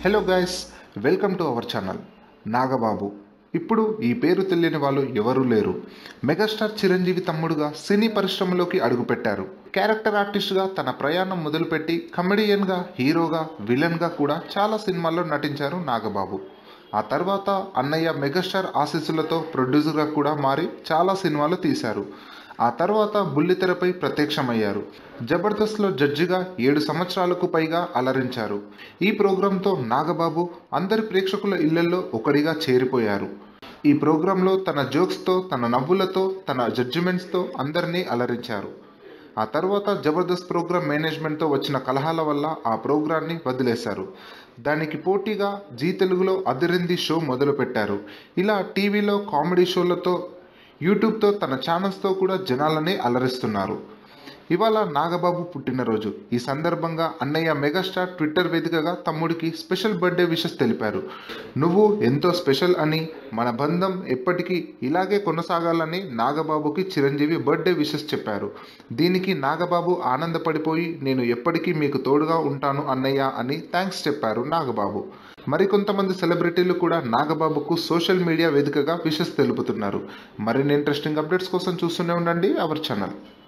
Hello guys, welcome to our channel. Nagababu. ఇప్పుడు ఈ పేరు తెలియని వాళ్ళు ఎవరూ లేరు. మెగాస్టార్ చిరంజీవి తమ్ముడుగా సినీ పరిశ్రమలోకి అడుగుపెట్టారు. క్యారెక్టర్ ఆర్టిస్ట్గా తన ప్రయాణం మొదలుపెట్టి కమెడియన్గా, హీరోగా, విలన్గా కూడా చాలా సినిమాల్లో నటించారు నాగబాబు. ఆ తర్వాత అన్నయ్య మెగాస్టార్ ఆశీస్సులతో ప్రొడ్యూసర్గా కూడా మారి చాలా సినిమాలు తీశారు. ఆ తర్వాత బుల్లితెరపై ప్రత్యక్షమయ్యారు. జబర్దస్త్లో జడ్జిగా 7 సంవత్సరాలకు పైగా అలరించారు. ఈ ప్రోగ్రాంతో నాగబాబు అందరి ప్రేక్షకుల ఇళ్లలో ఒకడిగా చేరిపోయారు. ఈ ప్రోగ్రాంలో తన జోక్స్తో, తన నవ్వులతో, తన జడ్జిమెంట్స్తో అందరినీ అలరించారు. ఆ తర్వాత జబర్దస్త్ ప్రోగ్రాం మేనేజ్మెంట్తో వచ్చిన కలహాల వల్ల ఆ ప్రోగ్రాన్ని వదిలేశారు. దానికి పోటీగా జీ తెలుగులో అదిరింది షో మొదలుపెట్టారు. ఇలా టీవీలో కామెడీ షోలతో, యూట్యూబ్తో, తన ఛానల్స్తో కూడా జనాలని అలరిస్తున్నారు. ఇవాళ నాగబాబు పుట్టినరోజు. ఈ సందర్భంగా అన్నయ్య మెగాస్టార్ ట్విట్టర్ వేదికగా తమ్ముడికి స్పెషల్ బర్త్డే విషెస్ తెలిపారు. నువ్వు ఎంతో స్పెషల్ అని, మన బంధం ఎప్పటికీ ఇలాగే కొనసాగాలని నాగబాబుకి చిరంజీవి బర్త్డే విషెస్ చెప్పారు. దీనికి నాగబాబు ఆనందపడిపోయి, నేను ఎప్పటికీ మీకు తోడుగా ఉంటాను అన్నయ్య అని థ్యాంక్స్ చెప్పారు నాగబాబు. మరికొంతమంది సెలబ్రిటీలు కూడా నాగబాబుకు సోషల్ మీడియా వేదికగా విషెస్ తెలుపుతున్నారు. మరిన్ని ఇంట్రెస్టింగ్ అప్డేట్స్ కోసం చూస్తూనే ఉండండి అవర్ ఛానల్.